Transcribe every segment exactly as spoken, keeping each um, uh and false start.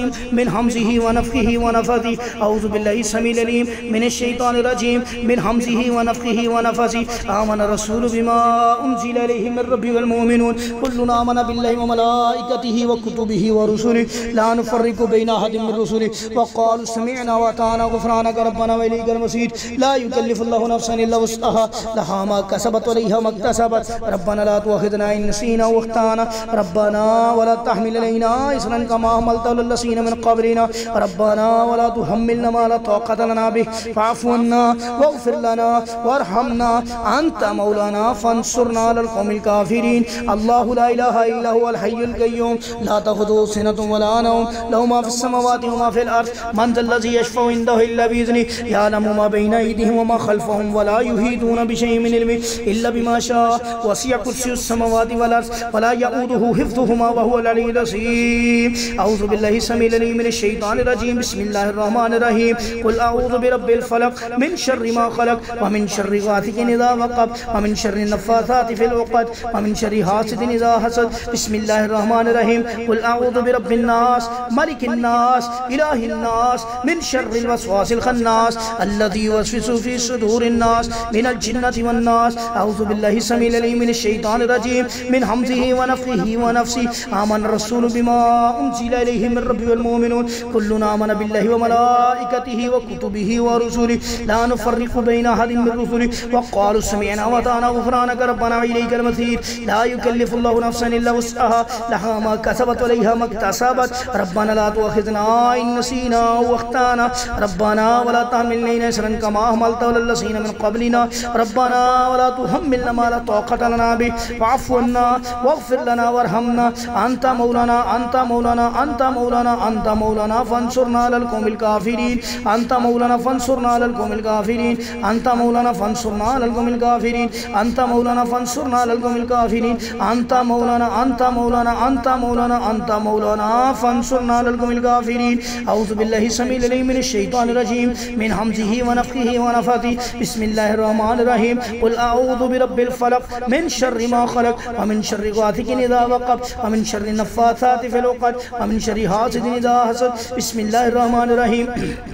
الرجيم من همزه ونفخه ونفثه أعوذ بالله السميع العليم من الشيطان الرجيم من همزه ونفخه ونفثه آمن الرسول بما أنزل إليه من ربه والمؤمنون كلنا آمن بالله وملائكته وكتبه ورسله لا نفرق بين أحد من رسله وقالوا سمعنا وأطعنا غفرانك ربنا وإليك المصير لا يكلف الله نفسا إلا وسعها لها ما كسبت وعليها ما اكتسبت ربنا لا تؤاخذنا إن نسينا واخطأنا ربنا ولا تحمل علينا إصرا كما حملته على الذين من قبلنا ربنا ولا تحملنا ما لا طاقة لنا به فاعف عنا واغفر لنا وارحمنا أنت مولانا فانصرنا على القوم الكافرين الله لا إله إلا هو الحي القيوم لا تأخذه سنة ولا نوم له ما في السماوات وما في الأرض من ذا الذي يشفع عنده إلا بإذنه يعلم ما بين أيديهم وما خلفهم ولا يحيطون بشيء من علمه إلا بما شاء وسع كرسيه السماوات والأرض ولا يؤوده حفظهما وهو العلي العظيم أعوذ بالله السميع العليم من الشيطان الرجيم بسم الله الرحمن الرحيم قل أعوذ برب الفلق من شر ما خلق ومن شر غاسق إذا وقب ومن شر النفاثات في العقد ومن شر حاسد إذا حسد بسم الله الرحمن الرحيم قل أعوذ برب الناس ملك الناس إله الناس من شر الوسواس الخناس الذي يوسوس في صدور الناس من الجنة والناس أعوذ بالله السميع العليم من الشيطان الرجيم من همزه ونفخه ونفسه آمن الرسول بما أنزل إليه من ربه والمؤمنون كلنا آمن بالله وملائكته وكتبه ورسله لا نفرق بين أحد من رسله وقالوا سمعنا وأطعنا غفرانك ربنا وإليك المصير لا يكلف الله نفسا إلا وسعها لها ما كسبت وعليها ما اكتسبت ربنا لا تؤاخذنا إن نسينا واخطأنا ربنا ولا تحملنا إصرا كما حملته على الذين من قبلنا ربنا ولا تحملنا ما لا طاقة لنا به واعف عنا واغفر لنا وارحمنا أنت مولانا أنت مولانا أنت مولانا أنت مولانا فانصرنا على القوم الكافرين أنت مولانا فانصرنا على القوم الكافرين أنت مولانا فانصرنا على القوم الكافرين أنت مولانا فانصرنا على القوم الكافرين أنت مولانا أنت مولانا أنت مولانا أنت مولانا فانصرنا على القوم الكافرين أعوذ بالله السميع العليم من الشيطان الرجيم من همزه ونفخه ونفثه بسم الله الرحمن الرحيم قل أعوذ برب الفلق من شر ما خلق ومن شر غاسق إذا وقب ومن شر النفاثات في العقد ومن شر حاسد إذا حسد بسم الله الرحمن الرحيم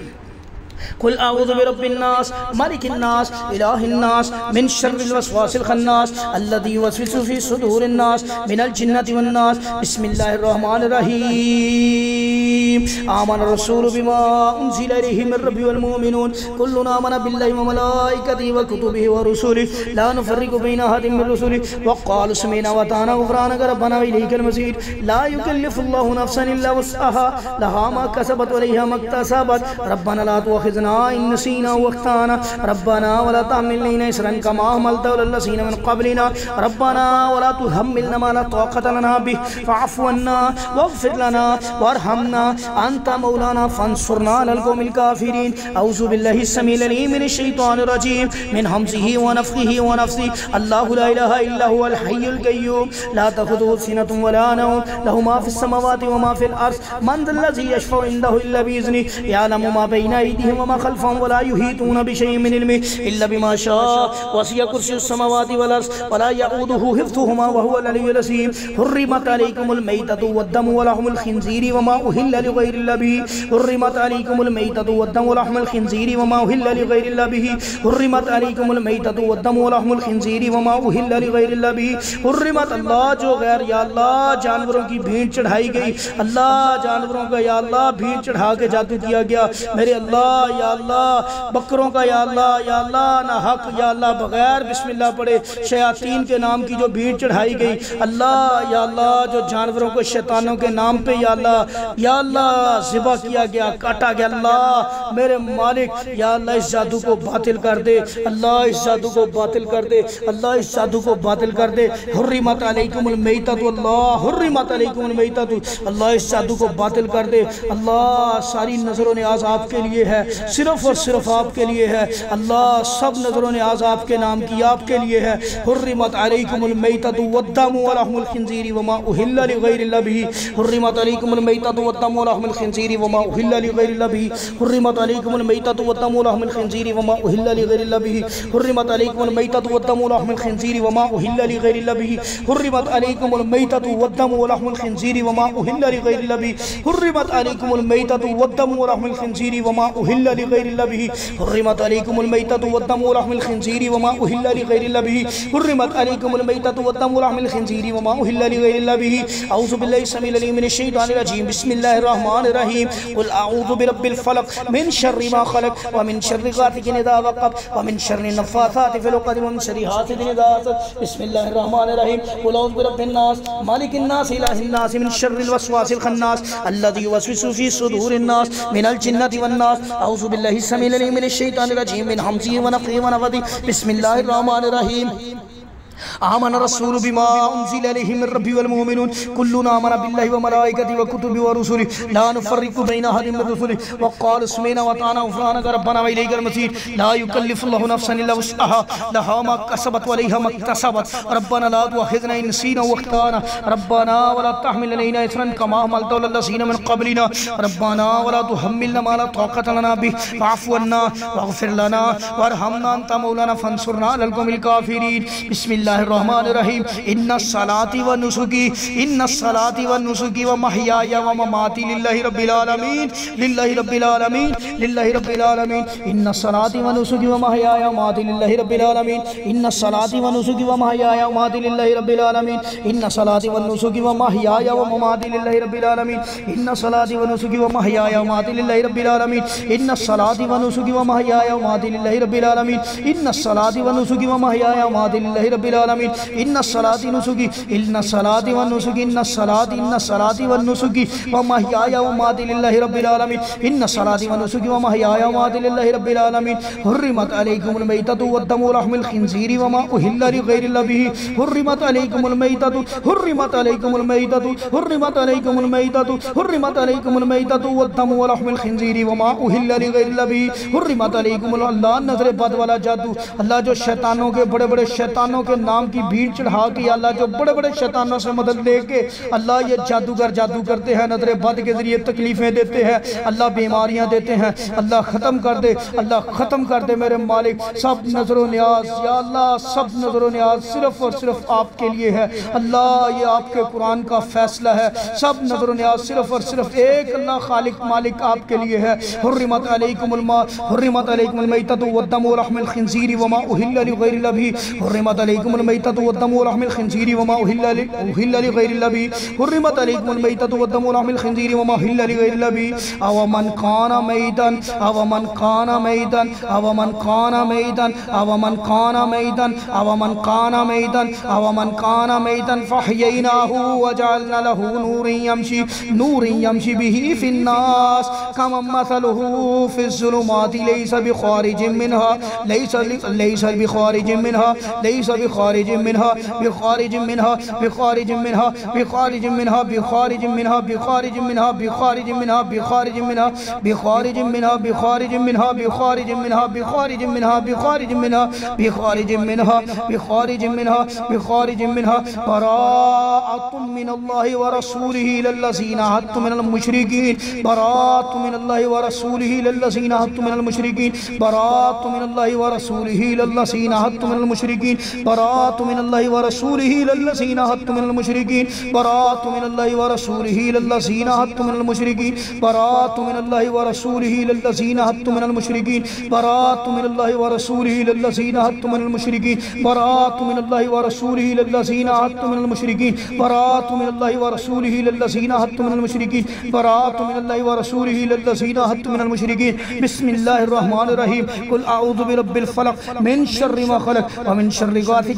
قل أعوذ برب الناس ملك الناس إله الناس من شر الوسواس الخناس الذي يوسوس في صدور الناس من الجنة والناس بسم الله الرحمن الرحيم آمن الرسول بما أنزل إليه من ربه والمؤمنون كلنا آمن بالله وملائكته وكتبه ورسله لا نفرق بين أحد من رسله وقالوا سمعنا وأطعنا غفرانك ربنا وإليك المصير لا يكلف الله نفسا إلا وسعها لها ما كسبت وعليها ما اكتسبت ربنا لا تؤاخذنا إن نسينا واخطأنا ربنا ولا تحملنا إصرا كما حملته على الذين من قبلنا ربنا ولا تحملنا ما لا طاقة لنا به فاعف عنا واغفر لنا وارحمنا أنت مولانا فانصرنا على القوم الكافرين أعوذ بالله السميع العليم من الشيطان الرجيم من همزه ونفخه ونفثه الله لا إله إلا هو الحي القيوم لا تأخذه سنة ولا نوم له ما في السماوات وما في الأرض من ذا الذي يشفع عنده إلا بإذنه يعلم ما بين أيديهم وما خلفهم ولا يحيطون بشيء من علمه إلا بما شاء وسع كرسيه السماوات والأرض ولا يؤوده حفظهما وهو العلي العظيم حرمت عليكم الميتة والدم ولحم الخنزير وما أهل لغير الله به حرمت عليكم الميتة والدم ولحم الخنزير وما أهل لغير الله به حرمت عليكم الميتة والدم ولحم الخنزير وما أهل لغير الله به حرمت اللہ جو غیر یا اللہ جانوروں کی بھیڑ چڑھائی گئی اللہ جانوروں کا یا اللہ بھیڑ چڑھا کے جادو کیا گیا میرے اللہ یا اللہ بکروں کا یا اللہ یا اللہ نہ حق یا اللہ بغیر بسم اللہ پڑھے شیاطین کے نام کی جو بھیڑ چڑھائی گئی اللہ یا اللہ جو جانوروں کو شیطانوں کے نام پہ یا اللہ یا اللہ ذبح کیا گیا کاٹا گیا اللہ میرے مالک یا اللہ اس جادو کو باطل کر دے اللہ اس جادو کو باطل کر دے اللہ اس جادو کو باطل کر دے حرمت علیکم المیتۃ اللہ حرمت علیکم المیتۃ اللہ اس جادو کو باطل کر دے اللہ ساری نظر و نیاز آپ کے لیے ہے صرف اور صرف آپ کے لیے ہے اللہ، سب نظر و نیاز آپ کے نام کی آپ کے لیے ہے۔ حرمت علیکم المیتۃ والدم ولحم الخنزیر وما اہل لغیر اللہ بہ، حرمت علیکم المیتۃ والدم ولحم الخنزیر وما اہل لغیر اللہ بہ، حرمت علیکم المیتۃ والدم ولحم الخنزیر وما اہل لغیر اللہ بہ، حرمت علیکم المیتۃ والدم ولحم الخنزیر وما اہل لغیر اللہ بہ، حرمت علیکم المیتۃ والدم ولحم الخنزیر وما اہل لغیر اللہ بہ، حرمت علیکم المیتۃ والدم ولحم الخنزیر وما اہل لغیر اللہ بہ، حرمت علیکم المیتۃ والدم ولحم الخنزیر وما اہل لغیر اللہ بہ، حرمت علیکم المیتۃ والدم ولحم الخنزیر وما اہل لغیر اللہ بہ۔ اعوذ باللہ السمیع العلیم من الشیطان الرجیم، بسم اللہ الرحمن الرحیم، قل اعوذ برب الفلق من شر ما خلق ومن شر غاسق اذا وقب ومن شر النفاثات في العقد ومن شر حاسد اذا حسد، بسم اللہ الرحمن الرحیم، قل اعوذ برب الناس مالک الناس الہ الناس من شر الوسواس الخناس الذي يوسوس في صدور الناس من الجنة والناس۔ اعوذ باللہ السمیع العلیم من الشیطان الرجیم من حمزه ونفخه ونفثه، بسم اللہ الرحمن الرحیم۔ آمن الرسول بما انزل الیہ من ربہ والمؤمنون کلنا آمن باللہ وملائکتہ وکتبہ ورسلہ لا نفرق بین احد من رسلہ وقالوا سمعنا وأطعنا غفرانک ربنا وإلیک المصیر۔ لا یکلف اللہ نفسا الا وسعها لها ما کسبت وعلیہا ما اکتسبت ربنا لا تؤاخذنا ان نسینا واخطأنا ربنا ولا تحمل علينا إصرا كما حملته على الذين من قبلنا ربنا ولا تحملنا ما لا طاقة لنا به واعف عنا واغفر لنا وارحمنا أنت مولانا فانصرنا على القوم الكافرين۔ بسم اللہ الرحمن الرحیم، ان الصلاة ونسکی ان الصلاة ونسکی ومحیای ومماتی للہ رب العالمین للہ رب العالمین للہ رب العالمین، ان الصلاة ونسکی ومحیای ومماتی للہ رب العالمین، ان الصلاة ونسکی ومحیای ومماتی للہ رب العالمین، ان الصلاة ونسکی ومحیای ومماتی للہ رب العالمین، ان الصلاة ونسکی ومحیای ومماتی للہ رب العالمین، ان الصلاة ونسکی ومحیای ومماتی للہ رب العالمین، ان الصلاة ونسکی ومحیای ومماتی للہ رب العالمین، ان الصلاة نسکی ان الصلاة ونسکی ان الصلاة ان الصلاة ونسکی ومحیای ومماتی للہ رب العالمین، ان الصلاة ونسکی ومحیای ومماتی للہ رب العالمین۔ حرمت علیکم المیتۃ والدم ولحم الخنزیر وما اہل لغیر اللہ بہ، حرمت علیکم المیتۃ حرمت علیکم المیتۃ حرمت علیکم المیتۃ حرمت علیکم المیتۃ والدم ولحم الخنزیر وما اہل لغیر اللہ بہ، حرمت علیکم اللہ نظر بد والا جادو، اللہ جو شیطانوں کے بڑے بڑے شیطانوں کے نام کی بھیڑ چڑھا کے اللہ جو بڑے بڑے شیطانوں سے مدد لے کے اللہ یہ جادوگر جادو کرتے ہیں، نظر بد کے ذریعے تکلیفیں دیتے ہیں، اللہ بیماریاں دیتے ہیں، اللہ ختم کر دے اللہ ختم کر دے میرے مالک۔ سب نظر و نیاز یا اللہ سب نظر و نیاز صرف اور صرف آپ کے لیے ہے اللہ، یہ آپ کے قرآن کا فیصلہ ہے، سب نظر و نیاز صرف اور صرف ایک اللہ خالق مالک آپ کے لیے ہے۔ حرمت علیکم الماء حرمت علیکم المیتۃ والدم ولحم الخنزیر وما اہل لغیر اللہ بہ، حرمت علیکم المیتۃ والدم ولحم الخنزیر وما اہل لغیر اللہ بہ، حرمت علیکم المیتۃ والدم ولحم الخنزیر وما اہل لغیر اللہ بہ۔ او من کان میتا او من کان میتا او من کان میتا او من کان میتا او من کان میتا او من کان میتا فاحییناہ وجعلنا له نورا یمشی نورا یمشی بہ فی الناس کمن مثلہ فی الظلمات لیس بخارج منها لیس لیس بخارج منها لیس بخارج منها بخارج منها بخارج منها بخارج منها بخارج منها بخارج منها بخارج منها بخارج منها بخارج منها بخارج منها بخارج منها بخارج منها بخارج منها بخارج منها بخارج منها بخارج منها براءة من الله ورسوله للذين عاهدتم من المشركين براءة من الله ورسوله للذين عاهدتم من المشركين براءة من الله ورسوله للذين عاهدتم من المشركين براءة من الله ورسوله للذين عاهدتم من المشركين براءة من الله ورسوله للذين عاهدتم من المشركين براءة من الله ورسوله للذين عاهدتم من المشركين براءة من الله ورسوله للذين عاهدتم من المشركين براءة من الله ورسوله للذين عاهدتم من المشركين براءة من الله ورسوله للذين عاهدتم من المشركين براءة من الله ورسوله للذين عاهدتم من المشركين۔ بسم اللہ الرحمن الرحیم، قل اعوذ برب الفلق من شر ما خلق ومن شر غاسق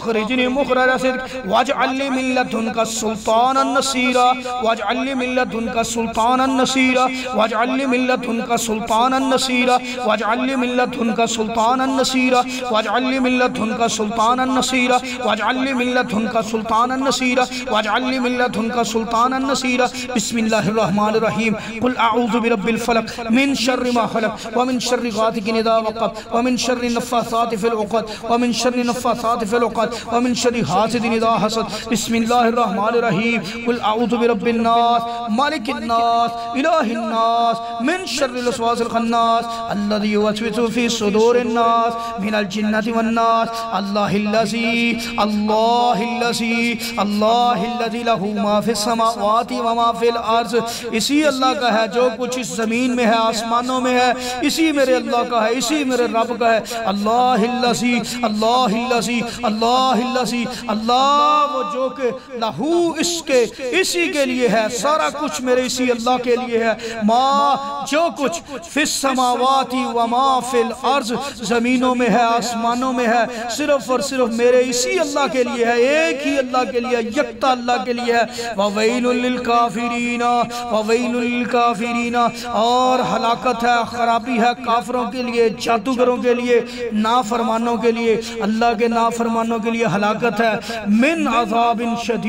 واخرجنی مخرج صدق واجعل لی من لدنک سلطانا نصیرا واجعل لی من لدنک سلطانا نصیرا واجعل لی من لدنک سلطانا نصیرا واجعل لی من لدنک سلطانا نصیرا واجعل لی من لدنک سلطانا نصیرا واجعل لی من لدنک سلطانا نصیرا واجعل لی من لدنک سلطانا نصیرا بسم اللہ الرحمن الرحیم قل اعوذ برب الفلق من شر ما خلق ومن شر غاسق اذا وقب ومن شر النفاثات في العقد ومن شر النفاثات في العقد ومن شر حاسد اذا حسد بسم اللہ الرحمن الرحیم قل اعوذ برب الناس مالک الناس الہ الناس من شر الوسواس الخناس الذي يوسوس في صدور الناس من الجنة والناس اللہ الذي اللہ الذي اللہ الذي له ما في السماوات وما في الارض اسی اللہ کا ہے جو کچھ اس زمین میں ہے آسمانوں میں ہے اسی میرے اللہ کا ہے اسی میرے رب کا ہے اللہ الذی اللہ الذی اللہ الذی اللہ وہ جو کہ لہو اس کے اسی کے لیے ہے سارا کچھ میرے اسی اللہ کے لیے ہے ما جو کچھ فی السماوات وما فی الارض زمینوں میں ہے آسمانوں میں ہے صرف اور صرف میرے اسی اللہ کے لیے ہے ایک ہی اللہ کے لیے یکتا اللہ کے لیے ہے وَوَيْلٌ لِلْكَافِرِينَ وَوَيْلٌ لِلْكَافِرِينَ اور ہلاکت ہے خرابی ہے کافروں کے لیے جادوگروں کے لیے نافرمانوں کے لیے اللہ کے نافرمانوں کے لیے ہلاکت ہے من عذاب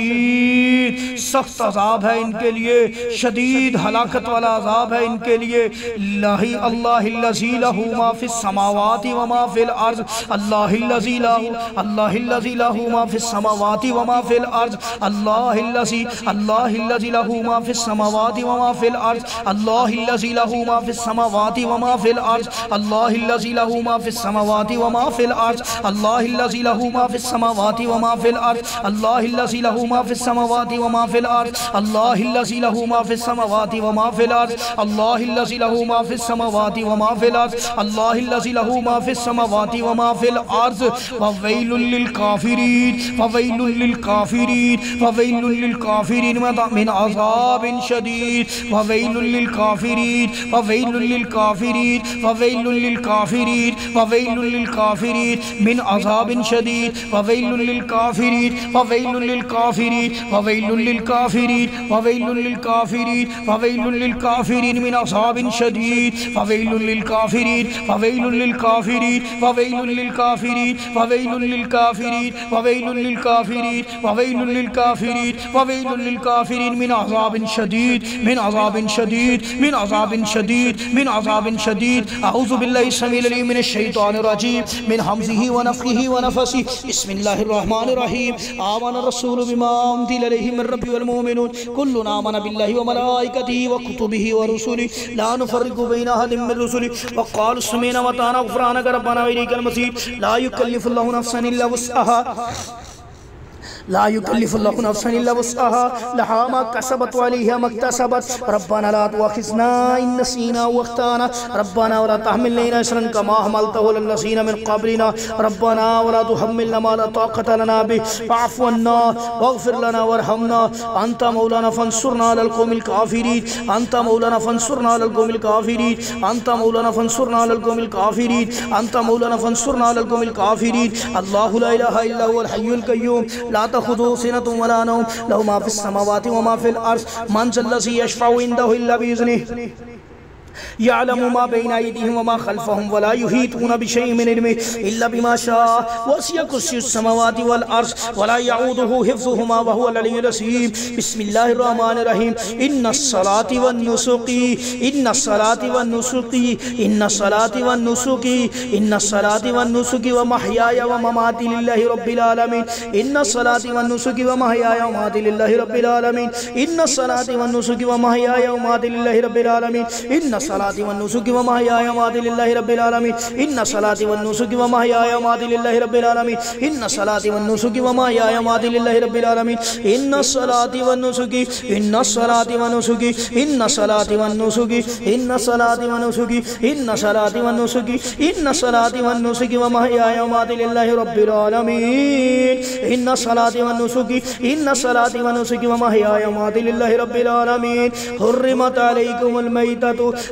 شدید سخت عذاب ہے ان کے لیے شدید ہلاکت والا عذاب ہے ان کے لیے اللہ اللہ الذی لہ ما فی السماوات وما فی الارض اللہ الذی لہ اللہ الذی لہ ما فی السماوات وما فی الارض اللہ الذی اللہ الذی لہ ما فی السماوات وما فی الارض اللہ الذی لہ ما فی السماوات وما فی الارض اللہ الذی لہ ما فی السماوات وما فی الارض اللہ الذی لہ ما فی السماوات وما فی الارض اللہ الذی لہ ما فی السماوات وما فی الارض اللہ الذی لہ ما فی السماوات وما فی الارض اللہ الذی لہ ما فی السماوات وما فی الارض اللہ الذی لہ ما فی السماوات وما فی الارض وویل للکافرین وویل للکافرین وویل للکافرین من عذاب شدید وویل للکافرین وویل للکافرین وویل للکافرین وویل للکافرین من عذاب شدید وویل للکافرین وویل للکافرین وویل للکافرین وویل للکافرین وویل للکافرین من عذاب شدید وویل للکافرین وویل للکافرین وویل للکافرین وویل للکافرین وویل للکافرین وویل للکافرین وویل للکافرین من عذاب شدید من عذاب شدید من عذاب شدید من عذاب شدید اعوذ باللہ السمیع العلیم من الشیطان الرجیم من حمزه ونفخه ونفثه بسم اللہ الرحمن الرحیم آمن الرسول بما انزل الیہ من ربہ والمؤمنون کلنا آمن باللہ وملائکتہ وکتبہ ورسلہ لا نفرق بین احد من رسلہ وقالوا سمعنا وأطعنا غفرانک ربنا وإلیک المصیر لا یکلف اللہ نفسا الا وسعها لا يكلف الله نفسا الا وسعها لها ما كسبت وعليها ما اكتسبت ربنا لا تؤاخذنا ان نسينا واخطانا ربنا ولا تحمل علينا إصرا كما حملته على الذين من قبلنا ربنا ولا تحملنا ما لا طاقة لنا به فاعف عنا واغفر لنا وارحمنا انت مولانا فانصرنا على القوم الكافرين انت مولانا فانصرنا على القوم الكافرين انت مولانا فانصرنا على القوم الكافرين انت مولانا فانصرنا على القوم الكافرين الله لا اله الا هو الحي القيوم لا تأخذه سنة ولا نوم له ما في السماوات وما في الأرض من ذا الذي يشفع عنده إلا بإذنه يعلم ما بين أيديهم وما خلفهم ولا يحيطون بشيء من علمه إلا بما شاء وسع كرسيه السماوات والأرض ولا يعوده حفظهما وهو العلي العظيم بسم الله الرحمن الرحيم إن الصلاة والنسك إن الصلاة والنسك إن الصلاة والنسك إن الصلاة والنسك ومحياي ومماتي لله رب العالمين إن الصلاة والنسك ومحياي ومماتي لله رب العالمين إن الصلاة والنسك ومحياي ومماتي لله رب العالمين إن الصلاة والنسك ومحياي ومماتي لله رب العالمين إن الصلاة والنسك ومحياي ومماتي لله رب العالمين إن الصلاة والنسك ومحياي ومماتي لله رب العالمين إن الصلاة والنسك إن الصلاة والنسك إن الصلاة والنسك إن الصلاة والنسك إن الصلاة والنسك إن الصلاة والنسك ومحياي ومماتي لله رب العالمين إن الصلاة والنسك إن الصلاة والنسك ومحياي ومماتي لله رب العالمين حرمت عليكم الميتة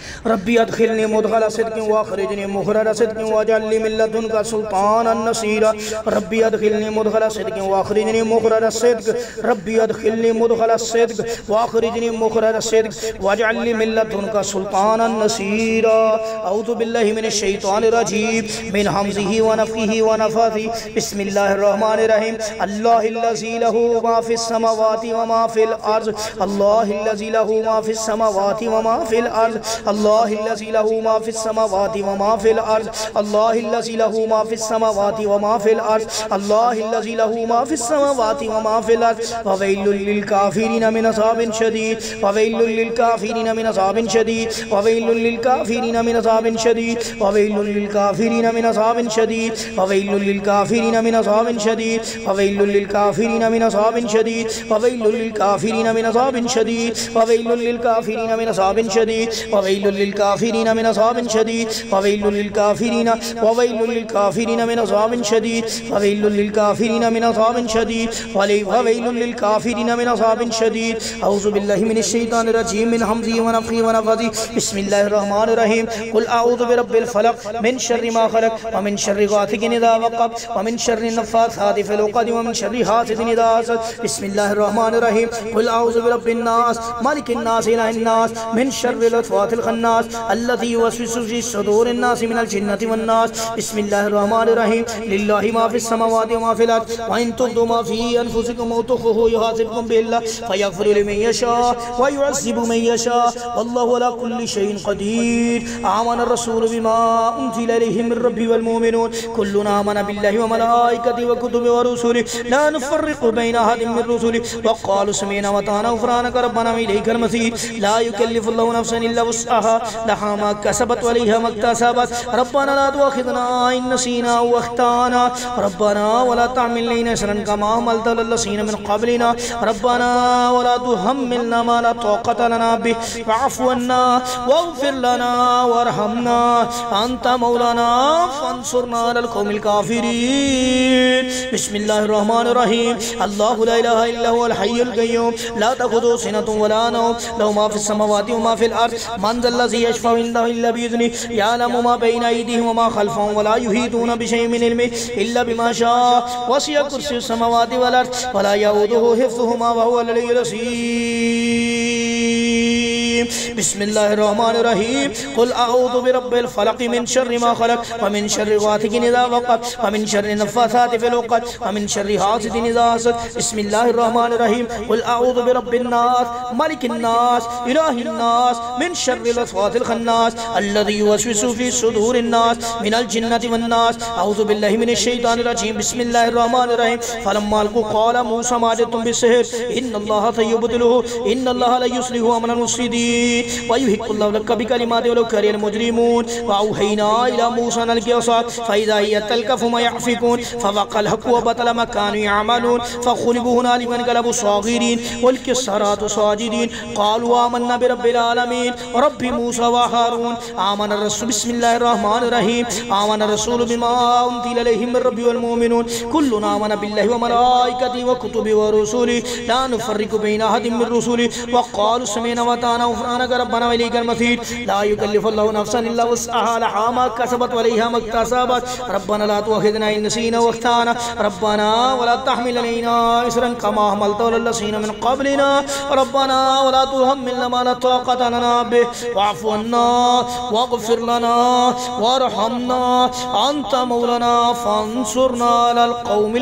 ربی ادخلنی مدخل صدق واخرجنی مخرج صدق واجعل لی من لدنک سلطانا نصیرا ربی ادخلنی مدخل صدق واخرجنی مخرج صدق ربی ادخلنی مدخل صدق واخرجنی مخرج صدق واجعل لی من لدنک سلطانا نصیرا اعوذ باللہ من الشیطان الرجیم من حمزه ونفخه ونفثه بسم اللہ الرحمن الرحیم اللہ الذی له ما فی السماوات وما فی الارض اللہ الذی له ما فی السماوات وما فی الارض اللہ الذی له ما فی السماوات وما فی الارض اللہ الذی له ما فی السماوات وما فی الارض اللہ الذی له ما فی السماوات وما فی الارض وویل للکافرین من عذاب شدید وویل للکافرین من عذاب شدید وویل للکافرین من عذاب شدید وویل للکافرین من عذاب شدید وویل للکافرین من عذاب شدید وویل للکافرین من عذاب شدید وویل للکافرین من عذاب شدید وویل للکافرین من عذاب شدید وویل للکافرین من عذاب شدید وویل للکافرین وویل للکافرین من عذاب شدید وویل للکافرین من عذاب شدید وویل للکافرین من عذاب شدید اعوذ باللہ من الشیطان الرجیم من حمزه ونفخه ونفثه بسم اللہ الرحمن الرحیم قل اعوذ برب الفلق من شر ما خلق ومن شر غاسق اذا وقب ومن شر النفاثات في العقد ومن شر حاسد اذا حسد بسم اللہ الرحمن الرحیم قل اعوذ برب الناس مالک الناس الہ الناس من شر الوسواس الخناس الذي يوسوس في صدور الناس من الجنة والناس بسم اللہ الرحمن الرحیم للہ ما في السماوات وما في الارض وان تبدوا ما في انفسكم او تخفوه يحاسبكم به الله فيغفر لمن يشاء ويعذب من يشاء والله على كل شيء قدير آمن الرسول بما انزل اليه من ربه والمؤمنون كلنا آمن بالله وملائكته وكتبه ورسله لا نفرق بين احد من رسله وقالوا سمعنا وأطعنا غفرانك ربنا وإليك المصير لا يكلف الله نفسا الا وسعها لها ما كسبت وعليها ما اكتسبت ربنا لا تؤاخذنا إن نسينا أو أخطأنا ربنا ولا تحمل علينا إصرا كما حملته على الذين من قبلنا ربنا ولا تحملنا ما لا طاقة لنا به واعف عنا واغفر لنا وارحمنا أنت مولانا فانصرنا على القوم الكافرين بسم الله الرحمن الرحيم الله لا إله إلا هو الحي القيوم لا تأخذه سنة ولا نوم له ما في السماوات وما في الأرض من ذا الذي يشفع عنده إلا بإذنه يعلم ما بين أيديهم وما خلفهم ولا يحيطون بشيء من علمه إلا بما شاء وسع كرسيه السماوات والأرض ولا يؤوده حفظهما وهو العلي العظيم بسم الله الرحمن الرحيم قل أعوذ برب الفلق من شر ما خلق ومن شر غاسق إذا وقب ومن شر النفاثات في العقد ومن شر حاسد إذا حسد بسم الله الرحمن الرحيم قل أعوذ برب الناس ملك الناس إله الناس من شر الوسواس الخناس الذي يوسوس في صدور الناس من الجنة والناس أعوذ بالله من الشيطان الرجيم بسم الله الرحمن الرحيم فلما ألقوا قال موسى ما جئتم بالسحر إن الله سيبطله إن الله لا يصلح عمل المفسدين ويحق الله لك بكلماته ولو كره المجرمون وأوحينا إلى موسى أن ألقي عصاك فإذا هي تلقف ما يأفكون فوقع الحق وبطل ما كانوا يعملون فغلبوا هنالك وانقلبوا صاغرين والقوا السحرة ساجدين قالوا آمنا برب العالمين رب موسى وهارون آمن الرسول بسم الله الرحمن الرحيم آمن الرسول بما أنزل إليه من ربه والمؤمنون كلنا آمن بالله وملائكته وكتبه ورسله لا نفرق بين أحد من رسله وقالوا سمعنا وأطعنا غفرانك ربنا وإليك المصير لا يكلف الله نفسا إلا وسعها لها ما كسبت وعليها ما اكتسبت ربنا لا تؤاخذنا إن نسينا وأخطأنا ربنا ولا تحمل علينا إصرا كما حملته على الذين من قبلنا ربنا ولا تحملنا ما لا طاقة لنا به واعف عنا واغفر لنا وارحمنا أنت مولانا فانصرنا على القوم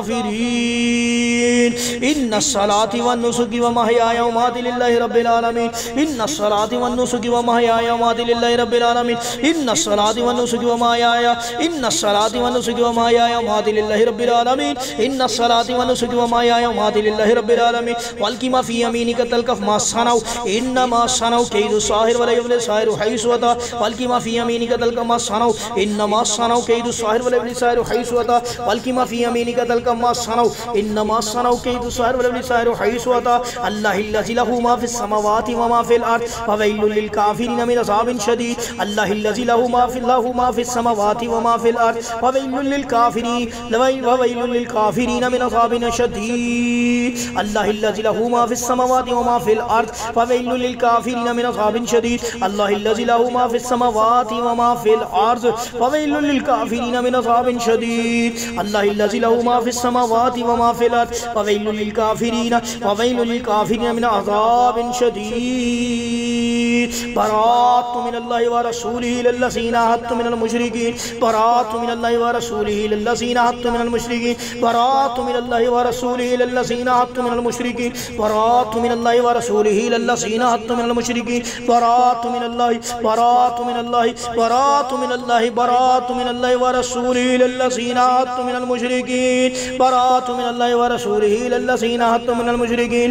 الكافرين إن الصلاة والنسك ومحياي ومماتي لله رب العالمين إن الصلاة والنسك ومحياي ومماتي لله رب العالمين إن الصلاة والنسك ومحياي إن الصلاة والنسك ومحياي ومماتي لله رب العالمين إن الصلاة والنسك ومحياي ومماتي لله رب العالمين والق ما في يمينك تلقف ما صنعوا إنما صنعوا كيد الساحر ولا يفلح الساحر حيث أتى والق ما في يمينك تلقف ما صنعوا إنما صنعوا كيد الساحر ولا يفلح الساحر حيث أتى والق ما في يمينك تلقف ما صنعوا إنما صنعوا كيد الساحر ولا يفلح الساحر حيث أتى الله الذي له ما في السماوات وما في الأرض فويل للكافرين من عذاب شديد الله الذي له ما في الله ما في السماوات وما في الأرض فويل للكافرين وويل للكافرين من عذاب شديد الله الذي له ما في السماوات وما في الأرض فويل للكافرين من عذاب شديد الله الذي له ما في السماوات وما في الأرض فويل للكافرين من عذاب شديد الله الذي له ما في السماوات وما في الأرض فويل للكافرين وويل للكافرين من عذاب شديد برات من الله ورسوله للذين عاهدتم من المشركين برات من الله ورسوله للذين عاهدتم من المشركين برات من الله ورسوله للذين عاهدتم من المشركين برات من الله ورسوله للذين عاهدتم من المشركين برات من الله برات من الله برات من الله برات من الله ورسوله للذين عاهدتم من المشركين برات من الله ورسوله للذين عاهدتم من المشركين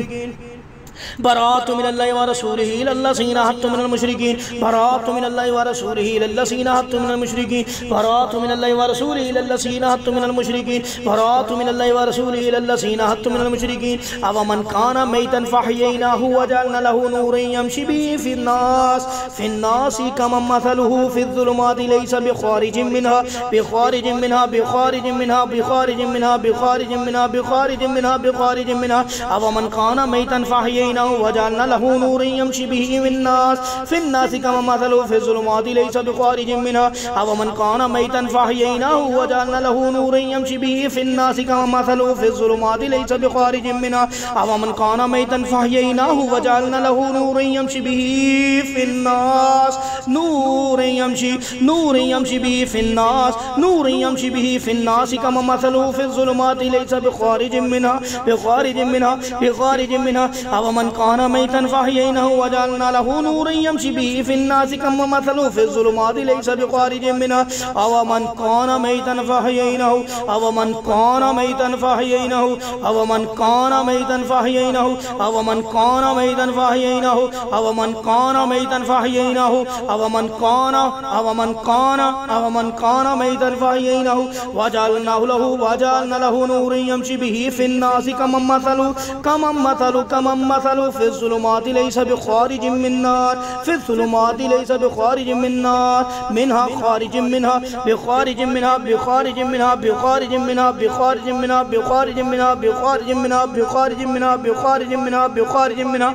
برات من الله ورسوله للذين عاهدتم من المشركين برات من الله ورسوله للذين عاهدتم من المشركين برات من الله ورسوله للذين عاهدتم من المشركين برات من الله ورسوله للذين عاهدتم من المشركين أو من كان ميتا فأحييناه وجعلنا له نورا يمشي به في الناس في الناس كمن مثله في الظلمات ليس بخارج منها بخارج منها بخارج منها بخارج منها بخارج منها بخارج منها بخارج منها أو من كان ميتا فأحييناه وجعلنا له نورا يمشي به في الناس في الناس كما مثله في الظلمات ليس بخارج منها أو من كان ميتا فأحييناه وجعلنا له نورا يمشي به في الناس كما مثله في الظلمات ليس بخارج منها أو من كان ميتا فأحييناه وجعلنا له نورا يمشي به في الناس نور يمشي نور يمشي به في الناس نور يمشي به في الناس كما مثله في الظلمات ليس بخارج منها بخارج منها بخارج منها أو من كان ميتا فأحييناه وجعلنا له نورا يمشي به في الناس كما مثله في الظلمات ليس بخارج منها أو من كان ميتا فأحييناه أو من كان ميتا فأحييناه أو من كان ميتا فأحييناه أو من كان ميتا فأحييناه أو من كان ميتا فأحييناه أو من كان أو من كان أو من كان ميتا فأحييناه وجعلنا له وجعلنا له نورا يمشي به في الناس كما مثله كما مثله كما مثله في الظلمات ليس بخارج من النار في الظلمات ليس بخارج من النار منها خارج منها بخارج منها بخارج منها بخارج منها بخارج منها بخارج منها بخارج منها بخارج منها بخارج منها بخارج منها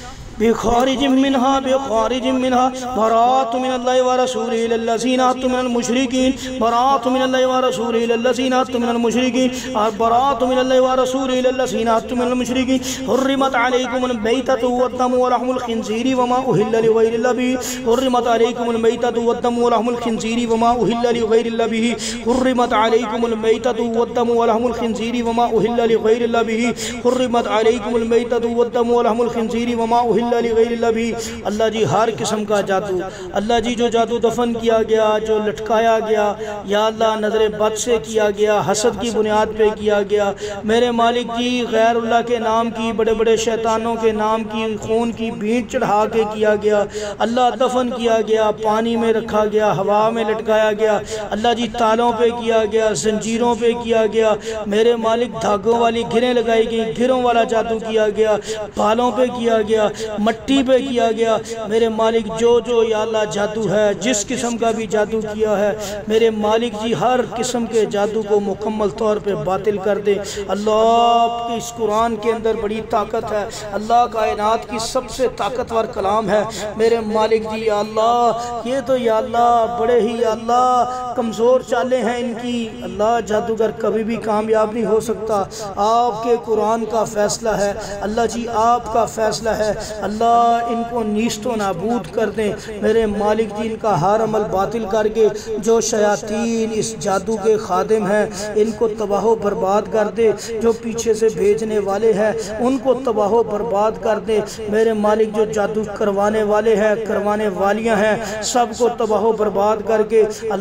بخارج منها بخارج منها برات من الله ورسوله للذين عاهدتم من المشركين برات من الله ورسوله للذين عاهدتم من المشركين برات من الله ورسوله للذين عاهدتم من المشركين حرمت عليكم الميتة والدم ولحم الخنزير وما أهل لغير الله به حرمت عليكم الميتة والدم ولحم الخنزير وما أهل لغير الله به حرمت عليكم الميتة والدم ولحم الخنزير وما أهل لغير الله به حرمت عليكم الميتة والدم ولحم الخنزير وما أهل لغیر اللہ بھی اللہ جی ہر قسم کا جادو اللہ جی جو جادو دفن کیا گیا جو لٹکایا گیا یا اللہ نظر بد سے کیا گیا حسد کی بنیاد پہ کیا گیا میرے مالک جی غیر اللہ کے نام کی بڑے بڑے شیطانوں کے نام کی خون کی بھینٹ چڑھا کے کیا گیا اللہ دفن کیا گیا پانی میں رکھا گیا ہوا میں لٹکایا گیا اللہ جی تالوں پہ کیا گیا زنجیروں پہ کیا گیا میرے مالک دھاگوں والی گھریں لگائی گئی گھروں والا جادو کیا گیا بالوں پہ کیا گیا مٹی پہ کیا گیا میرے مالک جو جو یا اللہ جادو ہے جس قسم کا بھی جادو کیا ہے میرے مالک جی ہر قسم کے جادو کو مکمل طور پہ باطل کر دے اللہ کی اس قرآن کے اندر بڑی طاقت ہے اللہ کائنات کی سب سے طاقتور کلام ہے میرے مالک جی یا اللہ یہ تو یا اللہ بڑے ہی یا اللہ کمزور چالیں ہیں ان کی اللہ جادوگر کبھی بھی کامیاب نہیں ہو سکتا آپ کے قرآن کا فیصلہ ہے اللہ جی آپ کا فیصلہ ہے اللہ ان کو نیست و نابود کر دیں میرے مالک جی ان کا ہر عمل باطل کر کے جو شیاطین اس جادو کے خادم ہیں ان کو تباہ و برباد کر دے جو پیچھے سے بھیجنے والے ہیں ان کو تباہ و برباد کر دے میرے مالک جو جادو کروانے والے ہیں کروانے والیاں ہیں سب کو تباہ و برباد کر کے اللہ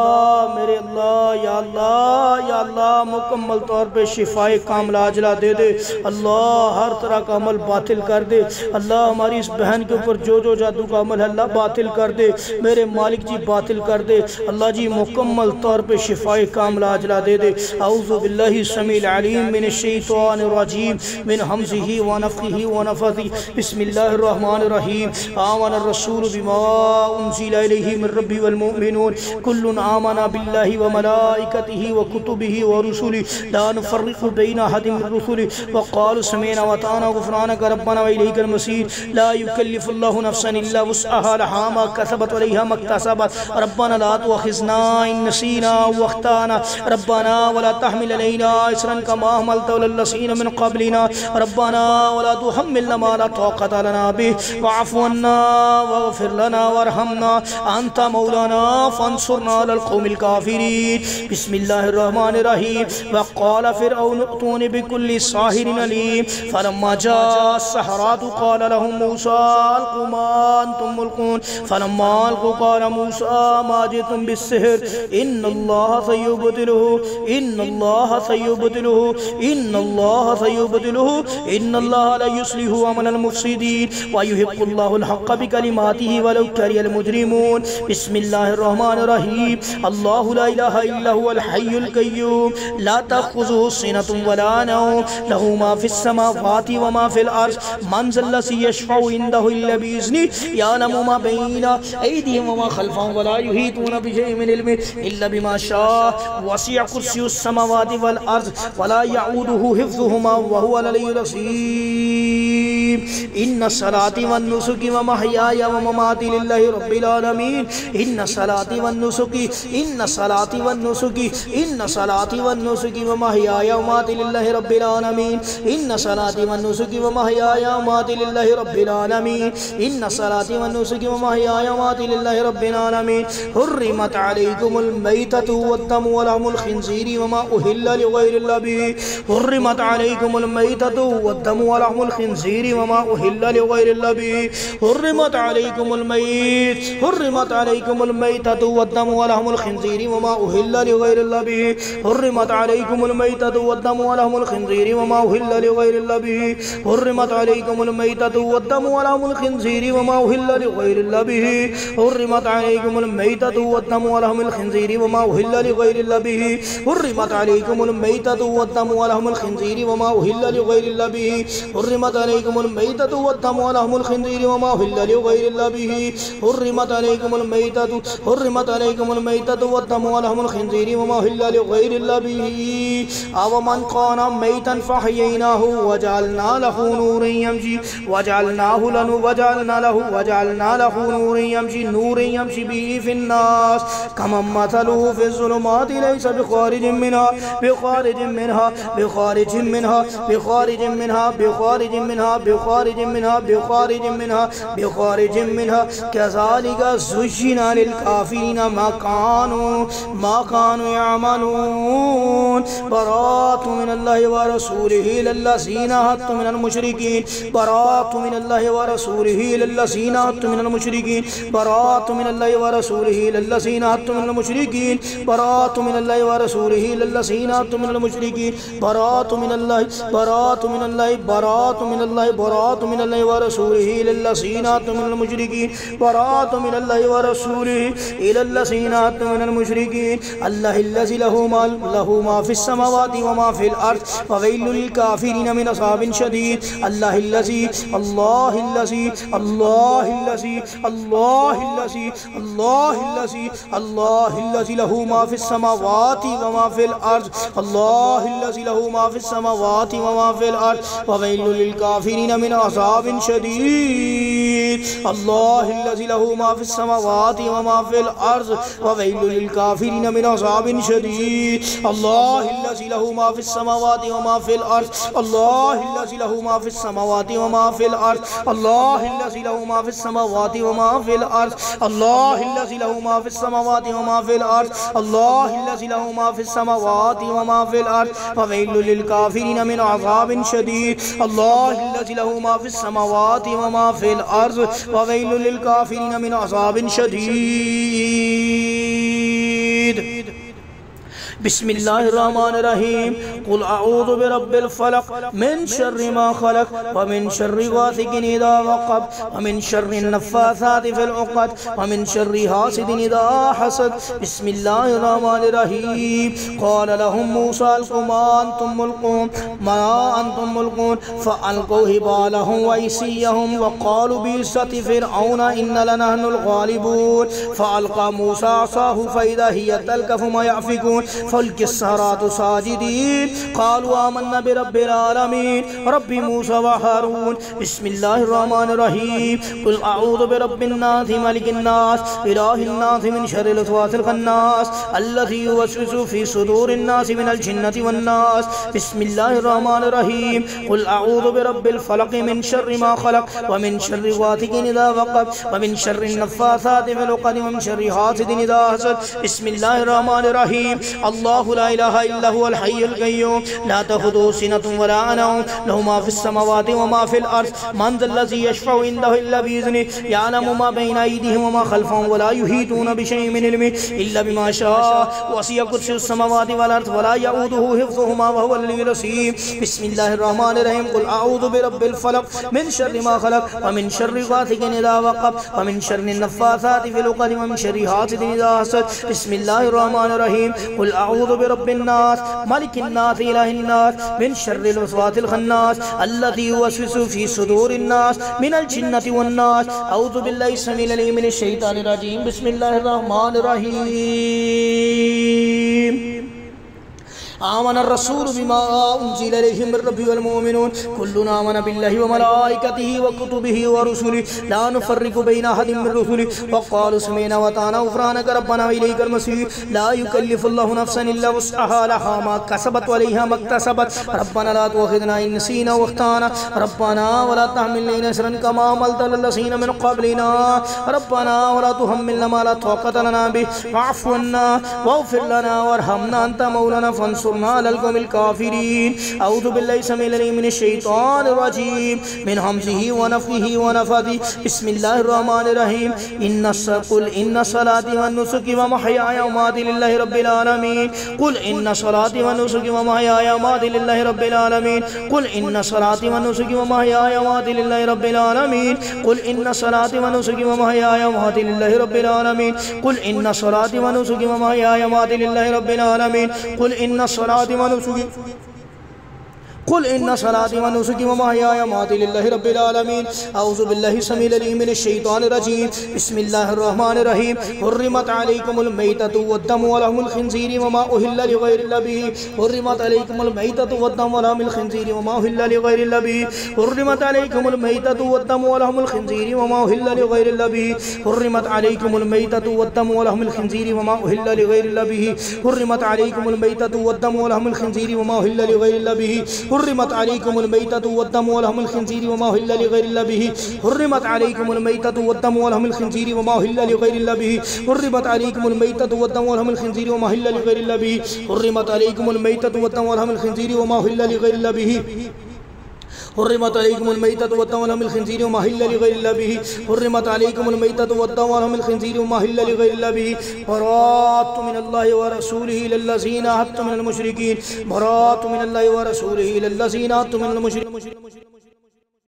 اللہ میرے اللہ یا اللہ یا اللہ مکمل طور پہ شفائے کاملہ عاجلہ دے دے اللہ، ہر طرح کا عمل باطل کر دے اللہ، ہماری اس بہن کے اوپر جو جو جادو کا عمل ہے اللہ باطل کر دے میرے مالک جی، باطل کر دے اللہ جی، مکمل طور پہ شفائے کاملہ عاجلہ دے دے۔ اعوذ باللہ السمیع العلیم من الشیطان الرجیم من حمزہ ونفخہ ونفثہ، بسم اللہ الرحمن الرحیم۔ آمن الرسول بما انزل الیہ من ربہ والمؤمنون کل آمن باللہ وملائکتہ وکتبہ ورسلہ لا نفرق بین احد من رسلہ وقالوا سمعنا وأطعنا غفرانک ربنا وإلیک المصیر۔ لا يكلف اللہ نفسا الا وسعها لها ما كسبت وعليها ما اكتسبت ربنا لا تؤاخذنا إن نسينا واخطأنا ربنا ولا تحمل علينا إصرا كما حملته على الذين من قبلنا ربنا ولا تحملنا ما لا طاقة لنا به واعف عنا واغفر لنا وارحمنا أنت مولانا فانصرنا على القوم الكافرين۔ بسم الله الرحمن الرحيم۔ وقال فرعون ائتوني بكل ساحر عليم فلما جاء السحرة قال لهم موسى ألقوا ما أنتم ملقون فلما ألقوا قال موسى ما جئتم بالسحر إن الله سيبطله إن الله سيبطله إن الله سيبطله إن الله لا يصلح عمل المفسدين ويحق الله الحق بكلماته ولو كره المجرمون۔ بسم الله الرحمن الرحيم۔ الله لا إله إلا هو الحي القيوم لا تأخذه سنة ولا نوم له ما في السماوات وما في الأرض من ذا الذي يشفع عنده إلا بإذنه يعلم ما بين أيديهم وما خلفهم ولا يحيطون بشيء من علمه إلا بما شاء وسع كرسيه السماوات والأرض ولا يعوده حفظهما وهو العلي العظيم۔ إن صلاتي ونسكي ومحياي ومماتي لله رب العالمين إن صلاتي ونسكي إن صلاتي ونسكي إن صلاتي ونسكي ومحياي ومماتي لله رب العالمين إن صلاتي ونسكي ومحياي ومماتي لله رب العالمين إن صلاتي ونسكي ومحياي ومماتي لله رب العالمين۔ حرمت عليكم الميتة والدم ولحم الخنزير وما أهل لغير الله به حرمت عليكم الميتة والدم ولحم الخنزير وما أهل لغير الله به حرمت عليكم الميت حرمت عليكم الميتة والدم ولحم الخنزير وما أهل لغير الله به حرمت عليكم الميتة والدم ولحم الخنزير وما أهل لغير الله به حرمت عليكم الميتة والدم ولحم الخنزير وما أهل لغير الله به حرمت عليكم الميتة والدم ولحم الخنزير وما أهل لغير الله به حرمت عليكم الميتة والدم ولحم الخنزير وما أهل لغير الله به حرمت عليكم الميتة والدم ولحم الخنزير وما أهل لغير الله به حرمت عليكم الميتة حرمت عليكم الميتة والدم ولحم الخنزير وما أهل لغير الله به أو من كان ميتا فأحييناه وجعلنا له نورا يمشي وجعلناه له وجعلنا له وجعلنا له نورا يمشي نورا يمشي به في الناس كمن مثله في الظلمات ليس بخارج منها بخارج منها بخارج منها بخارج منها بخارج منها بخارج منها بخارج منها بخارج منها كذلك زين للكافرين ما كانوا ما كانوا يعملون۔ براءة من الله ورسوله للذين عاهدتم من المشركين براءة من الله ورسوله للذين عاهدتم من المشركين براءة من الله ورسوله للذين عاهدتم من المشركين براءة من الله ورسوله للذين عاهدتم من المشركين براءة من الله براءة من الله براءة من الله براءة من الله ورسوله للذين عاهدتم من المشركين براءة من الله ورسوله إلى الذين عاهدتم من المشركين الله الذي له ما له ما في السماوات وما في الأرض وويل للكافرين من عذاب شديد الله الذي الله الذي الله الذي الله الذي الله الذي الله الذي له ما في السماوات وما في الأرض الله الذي له ما في السماوات وما في الأرض وويل للكافرين من عذاب شديد الله الذي له ما في السماوات وما في الأرض وويل للكافرين من عذاب شديد الله الذي له ما في السماوات وما في الأرض الله الذي له ما في السماوات وما في الأرض الله الذي له ما في السماوات وما في الأرض الله الذي له ما في السماوات وما في الأرض الله الذي له ما في السماوات وما في الأرض وويل للكافرين من عذاب شديد الله الذي له ما في السماوات وما في الأرض وويل للكافرين من عذاب شديد۔ بسم اللہ الرحمن الرحیم قل اعوذ برب الفلق من شر ما خلق ومن شر غاسق اذا وقب ومن شر النفاثات في العقد ومن شر حاسد اذا حسد بسم اللہ الرحمن الرحیم قال لهم موسى القوا ما انتم ملقون ما انتم ملقون فالقوا حبالهم وعصيهم وقالوا بعزة فرعون ان لنحن الغالبون فالقى موسى عصاه فاذا هي تلقف ما يأفكون فالقى السحرة ساجدين قالوا آمنا برب العالمين رب موسى وهارون بسم الله الرحمن الرحيم قل اعوذ برب الناس ملك الناس اله الناس من شر الوسواس الخناس الذي يوسوس في صدور الناس من الجنة والناس بسم الله الرحمن الرحيم قل اعوذ برب الفلق من شر ما خلق ومن شر غاسق اذا وقب ومن شر النفاثات في العقد ومن شر حاسد اذا حسد بسم الله الرحمن الرحيم الله لا اله الا هو الحي القيوم لا تأخذه سنة ولا نوم له ما في السماوات وما في الارض من ذا الذي يشفع عنده الا باذنه يعلم ما بين ايديهم وما خلفهم ولا يحيطون بشيء من علمه الا بما شاء وسع كرسيه السماوات والارض ولا يؤوده حفظهما وهو العلي العظيم بسم الله الرحمن الرحيم قل اعوذ برب الفلق من شر ما خلق ومن شر غاسق اذا وقب ومن شر النفاثات في العقد ومن شر حاسد اذا حسد بسم الله الرحمن الرحيم قل اعوذ برب الناس ملك الناس اله الناس من شر الوسواس الخناس الذي يوسوس في صدور الناس من الجنة والناس اعوذ بالله السميع العليم من الشيطان الرجيم بسم الله الرحمن الرحيم آمن الرسول بما أنزل إليه من ربه والمؤمنون كلنا آمن بالله وملائكته وكتبه ورسله لا نفرق بين أحد من رسله وقالوا سمعنا وأطعنا غفرانك ربنا وإليك المصير لا يكلف الله نفسا إلا وسعها لها ما كسبت وعليها ما اكتسبت ربنا لا تؤاخذنا إن نسينا واخطأنا ربنا ولا تحملنا إصرا كما حملت على الذين من قبلنا ربنا ولا تحملنا ما لا طاقة لنا به واعف عنا واغفر لنا وارحمنا أنت مولانا فانصرنا على القوم الكافرين أعوذ بالله السميع العليم من الشيطان الرجيم من همزه ونفخه ونفثه بسم الله الرحمن الرحيم إن قل إن صلاتي ونسكي ومحياي ومماتي لله رب العالمين قل إن صلاتي ونسكي ومحياي ومماتي لله رب العالمين قل إن صلاتي ونسكي ومحياي ومماتي لله رب العالمين قل إن صلاتي ونسكي ومحياي ومماتي لله رب العالمين قل إن صلاتي ونسكي ومحياي ومماتي لله رب العالمين قل إن صلاتي ونسكي قل إن صلاتي ونسكي ومحياي ومماتي لله رب العالمين أعوذ بالله السميع العليم من الشيطان الرجيم بسم الله الرحمن الرحيم حرمت عليكم الميتة والدم ولحم الخنزير وما أهل لغير الله به حرمت عليكم الميتة والدم ولحم الخنزير وما أهل لغير الله به حرمت عليكم الميتة والدم ولحم الخنزير وما أهل لغير الله به حرمت عليكم الميتة والدم ولحم الخنزير وما أهل لغير الله به حرمت عليكم الميتة والدم ولحم الخنزير وما أهل لغير الله به حرمت عليكم الميتة والدم ولحم الخنزير وما أهل لغير الله به حرمت عليكم الميتة والدم ولحم الخنزير وما أهل لغير الله به حرمت عليكم الميتة والدم ولحم الخنزير وما أهل لغير الله به حرمت عليكم الميتة والدم ولحم الخنزير وما أهل لغير الله به حرمت عليكم الميتة والدم ولحم الخنزير وما أهل لغير الله به حرمت عليكم الميتة والدم ولحم الخنزير وما أهل لغير الله به براءة من الله ورسوله إلى الذين عاهدتم من المشركين براءة من الله ورسوله إلى الذين عاهدتم من المشركين